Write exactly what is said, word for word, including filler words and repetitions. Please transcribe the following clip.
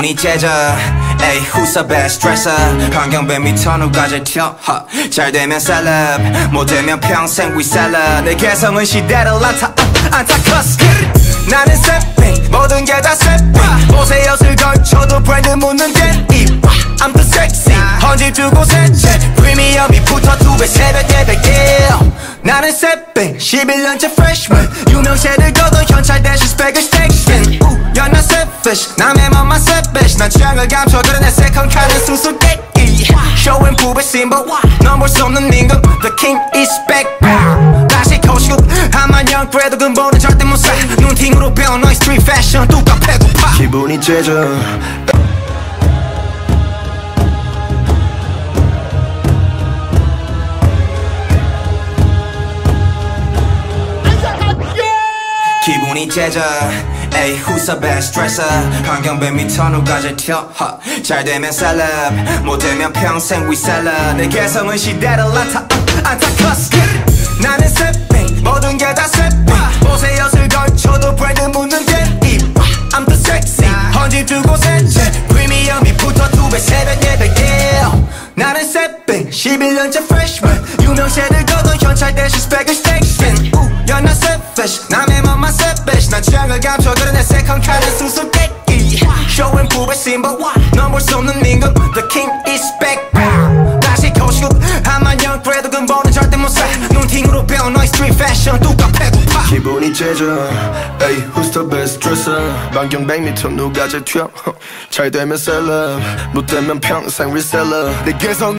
기분이 째져 에이 who's the best dresser 환경뱀 미터 누가 제일 튀어 잘 되면 셀럽 못 되면 평생 reseller 내 개성은 시대를 안타 안타커스 나는 쌤핑 모든 게 다 쌤핑 옷에 엿을 걸쳐도 브랜드 묻는 댄입 I'm too sexy 헌집 두 곳에 프리미엄이 붙어 두 배 세 배 네 배 yeah. 나는 쌤핑 십일 년째 freshman 유명세를 거둔 현찰 대신 스펙을 스택신 You're not selfish 남의 맘만 selfish 난 취향을 감춰 그래 내 second 카드 수수께끼 Showing 부배 symbol 넌 볼 수 없는 임금 The king is back 다시 코시고 한만년 그래도 근본은 절대 못 사 눈팅으로 배운 너의 street fashion 뚜까 배고파 기분이 째져 기분이 째져 에이 who's the best dresser 환경뱀 미터 누가 제일 튀어 잘 되면 셀럽 못 되면 평생 reseller 내 개성은 시대를 안타 안타커스 나는 쌤핑 모든 게 다 쌤핑 옷에 엿을 걸쳐도 브랜드 묻는 댄입 I'm too sexy 헌집 두 곳에 프리미엄이 붙어 두 배 세 배 네 배 yeah. 나는 쌤핑 십일 년째 freshman 유명세를 거둔 현찰 대신 스펙을 스택신 You're not selfish 남의 맘만 selfish 난 취향을 감춰 그래 내 second 카드 수수께끼 Showing 부배 symbol 넌 볼 수 없는 임금 The king is back 다시 코시고 한만년 그래도 근본은 절대 못 사 눈팅으로 배운 너의 street fashion 뚜까 배고파 기분이 째져 에이 who's the best dresser 반경 백 미터 누가 제일 튀어 잘 되면 셀럽 못 되면 평생 reseller 내 개성